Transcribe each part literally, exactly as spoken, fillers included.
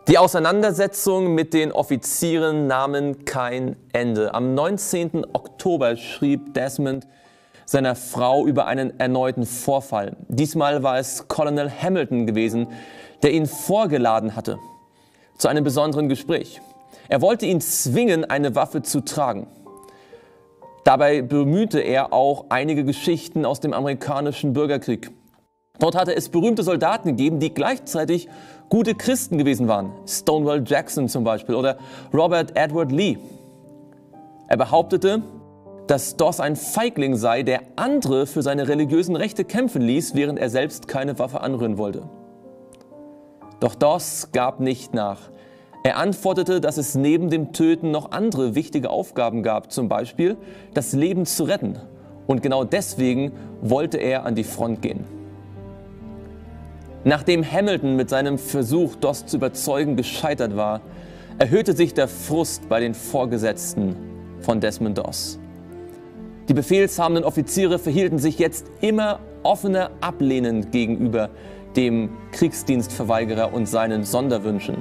Die Auseinandersetzung mit den Offizieren nahmen kein Ende. Am neunzehnten Oktober schrieb Desmond seiner Frau über einen erneuten Vorfall. Diesmal war es Colonel Hamilton gewesen, der ihn vorgeladen hatte zu einem besonderen Gespräch. Er wollte ihn zwingen, eine Waffe zu tragen. Dabei bemühte er auch einige Geschichten aus dem amerikanischen Bürgerkrieg. Dort hatte es berühmte Soldaten gegeben, die gleichzeitig gute Christen gewesen waren. Stonewall Jackson zum Beispiel oder Robert Edward Lee. Er behauptete, dass Doss ein Feigling sei, der andere für seine religiösen Rechte kämpfen ließ, während er selbst keine Waffe anrühren wollte. Doch Doss gab nicht nach. Er antwortete, dass es neben dem Töten noch andere wichtige Aufgaben gab, zum Beispiel das Leben zu retten. Und genau deswegen wollte er an die Front gehen. Nachdem Hamilton mit seinem Versuch, Doss zu überzeugen, gescheitert war, erhöhte sich der Frust bei den Vorgesetzten von Desmond Doss. Die befehlshabenden Offiziere verhielten sich jetzt immer offener ablehnend gegenüber dem Kriegsdienstverweigerer und seinen Sonderwünschen.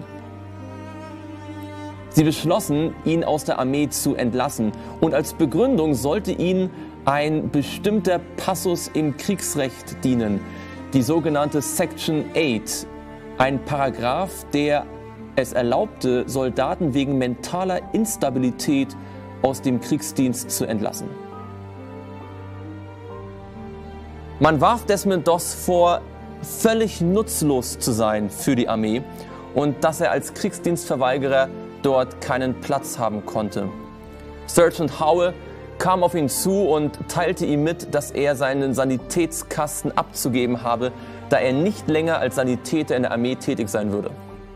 Sie beschlossen, ihn aus der Armee zu entlassen, und als Begründung sollte ihnen ein bestimmter Passus im Kriegsrecht dienen, die sogenannte Section acht, ein Paragraph, der es erlaubte, Soldaten wegen mentaler Instabilität aus dem Kriegsdienst zu entlassen. Man warf Desmond Doss vor, völlig nutzlos zu sein für die Armee und dass er als Kriegsdienstverweigerer dort keinen Platz haben konnte. Sergeant Howell kam auf ihn zu und teilte ihm mit, dass er seinen Sanitätskasten abzugeben habe, da er nicht länger als Sanitäter in der Armee tätig sein würde.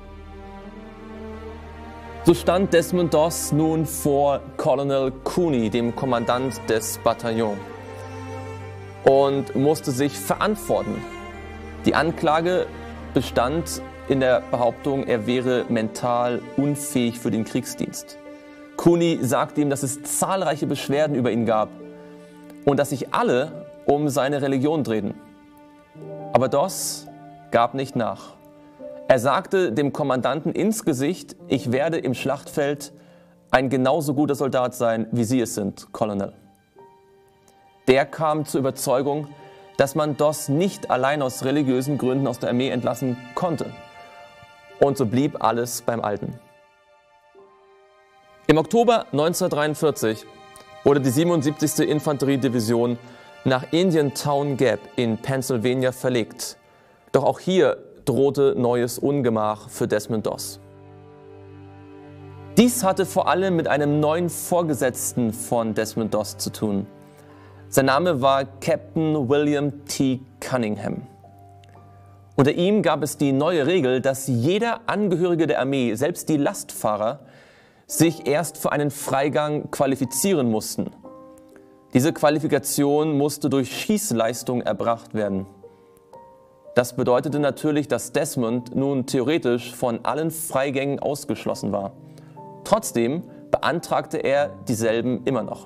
So stand Desmond Doss nun vor Colonel Cooney, dem Kommandant des Bataillons, und musste sich verantworten. Die Anklage bestand in der Behauptung, er wäre mental unfähig für den Kriegsdienst. Cooney sagte ihm, dass es zahlreiche Beschwerden über ihn gab und dass sich alle um seine Religion drehten. Aber Doss gab nicht nach. Er sagte dem Kommandanten ins Gesicht: Ich werde im Schlachtfeld ein genauso guter Soldat sein, wie Sie es sind, Colonel. Der kam zur Überzeugung, dass man Doss nicht allein aus religiösen Gründen aus der Armee entlassen konnte. Und so blieb alles beim Alten. Im Oktober neunzehnhundertdreiundvierzig wurde die siebenundsiebzigste Infanteriedivision nach Indian Town Gap in Pennsylvania verlegt. Doch auch hier drohte neues Ungemach für Desmond Doss. Dies hatte vor allem mit einem neuen Vorgesetzten von Desmond Doss zu tun. Sein Name war Captain William T. Cunningham. Unter ihm gab es die neue Regel, dass jeder Angehörige der Armee, selbst die Lastfahrer, sich erst für einen Freigang qualifizieren mussten. Diese Qualifikation musste durch Schießleistung erbracht werden. Das bedeutete natürlich, dass Desmond nun theoretisch von allen Freigängen ausgeschlossen war. Trotzdem beantragte er dieselben immer noch.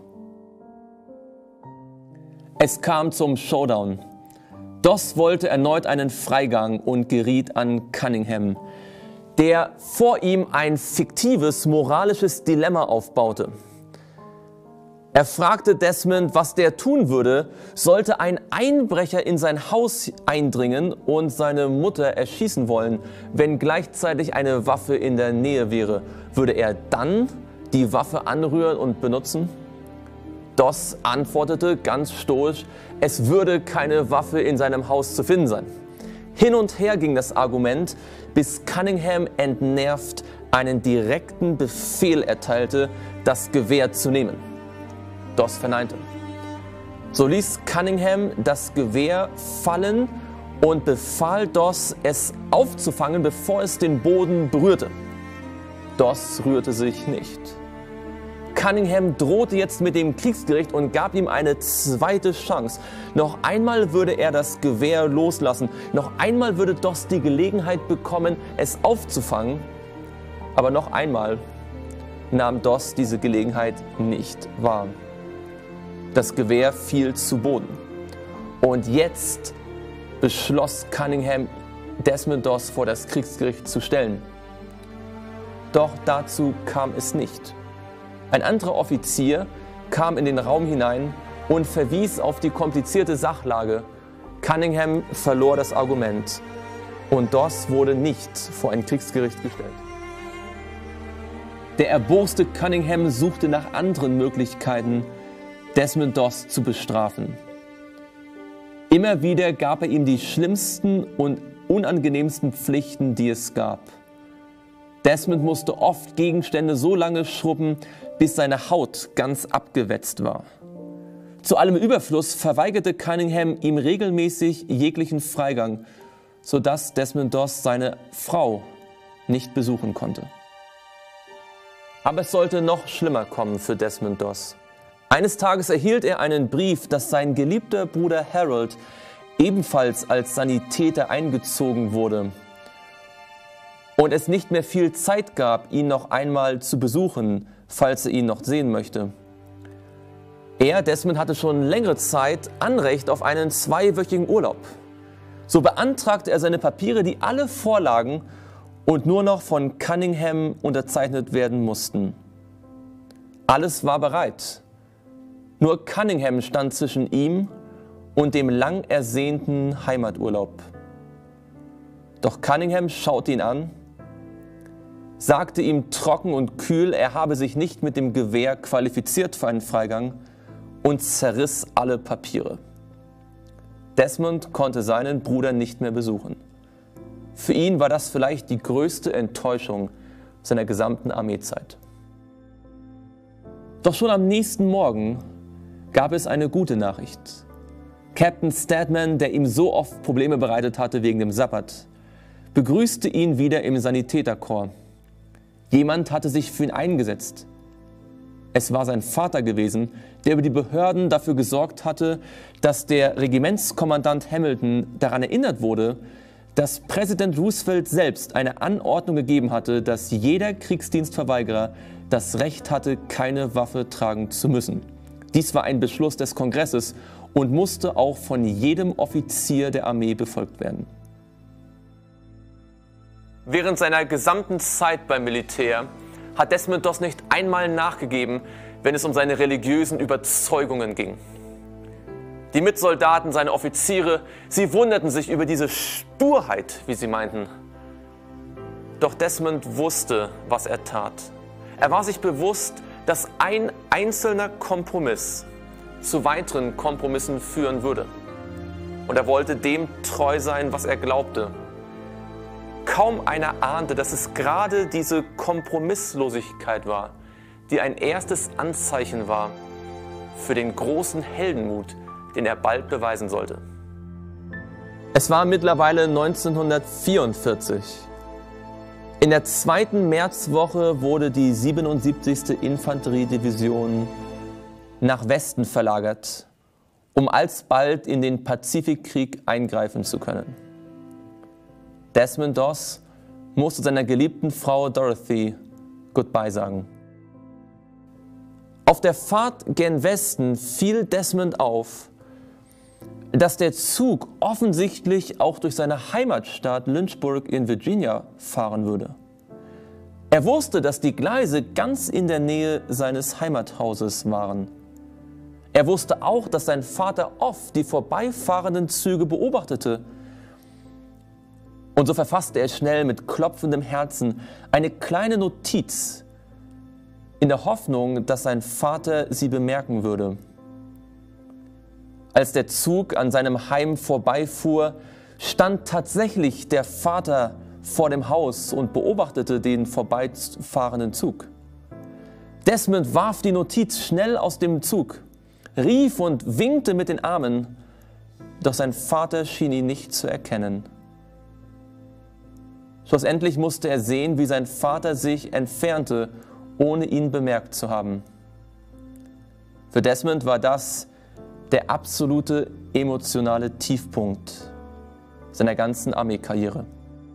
Es kam zum Showdown. Doss wollte erneut einen Freigang und geriet an Cunningham, der vor ihm ein fiktives moralisches Dilemma aufbaute. Er fragte Desmond, was der tun würde, sollte ein Einbrecher in sein Haus eindringen und seine Mutter erschießen wollen, wenn gleichzeitig eine Waffe in der Nähe wäre. Würde er dann die Waffe anrühren und benutzen? Doss antwortete ganz stoisch, es würde keine Waffe in seinem Haus zu finden sein. Hin und her ging das Argument, bis Cunningham entnervt einen direkten Befehl erteilte, das Gewehr zu nehmen. Doss verneinte. So ließ Cunningham das Gewehr fallen und befahl Doss, es aufzufangen, bevor es den Boden berührte. Doss rührte sich nicht. Cunningham drohte jetzt mit dem Kriegsgericht und gab ihm eine zweite Chance. Noch einmal würde er das Gewehr loslassen. Noch einmal würde Doss die Gelegenheit bekommen, es aufzufangen. Aber noch einmal nahm Doss diese Gelegenheit nicht wahr. Das Gewehr fiel zu Boden. Und jetzt beschloss Cunningham, Desmond Doss vor das Kriegsgericht zu stellen. Doch dazu kam es nicht. Ein anderer Offizier kam in den Raum hinein und verwies auf die komplizierte Sachlage. Cunningham verlor das Argument und Doss wurde nicht vor ein Kriegsgericht gestellt. Der erboste Cunningham suchte nach anderen Möglichkeiten, Desmond Doss zu bestrafen. Immer wieder gab er ihm die schlimmsten und unangenehmsten Pflichten, die es gab. Desmond musste oft Gegenstände so lange schrubben, bis seine Haut ganz abgewetzt war. Zu allem Überfluss verweigerte Cunningham ihm regelmäßig jeglichen Freigang, sodass Desmond Doss seine Frau nicht besuchen konnte. Aber es sollte noch schlimmer kommen für Desmond Doss. Eines Tages erhielt er einen Brief, dass sein geliebter Bruder Harold ebenfalls als Sanitäter eingezogen wurde und es nicht mehr viel Zeit gab, ihn noch einmal zu besuchen, falls er ihn noch sehen möchte. Er, Desmond, hatte schon längere Zeit Anrecht auf einen zweiwöchigen Urlaub. So beantragte er seine Papiere, die alle vorlagen und nur noch von Cunningham unterzeichnet werden mussten. Alles war bereit. Nur Cunningham stand zwischen ihm und dem lang ersehnten Heimaturlaub. Doch Cunningham schaute ihn an, sagte ihm trocken und kühl, er habe sich nicht mit dem Gewehr qualifiziert für einen Freigang und zerriss alle Papiere. Desmond konnte seinen Bruder nicht mehr besuchen. Für ihn war das vielleicht die größte Enttäuschung seiner gesamten Armeezeit. Doch schon am nächsten Morgen gab es eine gute Nachricht. Captain Stedman, der ihm so oft Probleme bereitet hatte wegen dem Sabbat, begrüßte ihn wieder im Sanitäterkorps. Jemand hatte sich für ihn eingesetzt. Es war sein Vater gewesen, der über die Behörden dafür gesorgt hatte, dass der Regimentskommandant Hamilton daran erinnert wurde, dass Präsident Roosevelt selbst eine Anordnung gegeben hatte, dass jeder Kriegsdienstverweigerer das Recht hatte, keine Waffe tragen zu müssen. Dies war ein Beschluss des Kongresses und musste auch von jedem Offizier der Armee befolgt werden. Während seiner gesamten Zeit beim Militär hat Desmond Doss nicht einmal nachgegeben, wenn es um seine religiösen Überzeugungen ging. Die Mitsoldaten, seine Offiziere, sie wunderten sich über diese Sturheit, wie sie meinten. Doch Desmond wusste, was er tat. Er war sich bewusst, dass ein einzelner Kompromiss zu weiteren Kompromissen führen würde. Und er wollte dem treu sein, was er glaubte. Kaum einer ahnte, dass es gerade diese Kompromisslosigkeit war, die ein erstes Anzeichen war für den großen Heldenmut, den er bald beweisen sollte. Es war mittlerweile neunzehnhundertvierundvierzig. In der zweiten Märzwoche wurde die siebenundsiebzigste Infanteriedivision nach Westen verlagert, um alsbald in den Pazifikkrieg eingreifen zu können. Desmond Doss musste seiner geliebten Frau Dorothy Goodbye sagen. Auf der Fahrt gen Westen fiel Desmond auf, dass der Zug offensichtlich auch durch seine Heimatstadt Lynchburg in Virginia fahren würde. Er wusste, dass die Gleise ganz in der Nähe seines Heimathauses waren. Er wusste auch, dass sein Vater oft die vorbeifahrenden Züge beobachtete. Und so verfasste er schnell mit klopfendem Herzen eine kleine Notiz, in der Hoffnung, dass sein Vater sie bemerken würde. Als der Zug an seinem Heim vorbeifuhr, stand tatsächlich der Vater vor dem Haus und beobachtete den vorbeifahrenden Zug. Desmond warf die Notiz schnell aus dem Zug, rief und winkte mit den Armen, doch sein Vater schien ihn nicht zu erkennen. Schlussendlich musste er sehen, wie sein Vater sich entfernte, ohne ihn bemerkt zu haben. Für Desmond war das der absolute emotionale Tiefpunkt seiner ganzen Armeekarriere.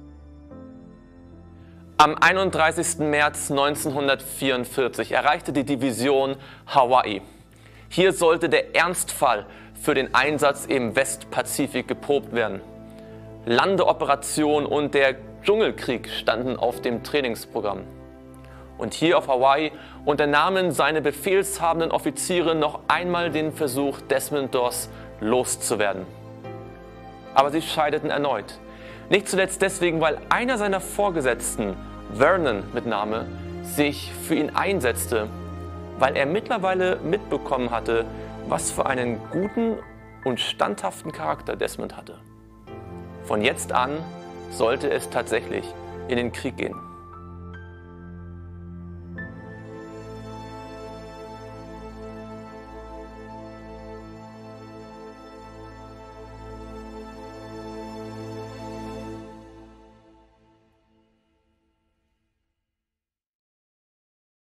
Am einunddreißigsten März neunzehnhundertvierundvierzig erreichte die Division Hawaii. Hier sollte der Ernstfall für den Einsatz im Westpazifik geprobt werden. Landeoperation und der Dschungelkrieg standen auf dem Trainingsprogramm. Und hier auf Hawaii unternahmen seine befehlshabenden Offiziere noch einmal den Versuch, Desmond Doss loszuwerden. Aber sie scheiterten erneut. Nicht zuletzt deswegen, weil einer seiner Vorgesetzten, Vernon mit Name, sich für ihn einsetzte, weil er mittlerweile mitbekommen hatte, was für einen guten und standhaften Charakter Desmond hatte. Von jetzt an sollte es tatsächlich in den Krieg gehen.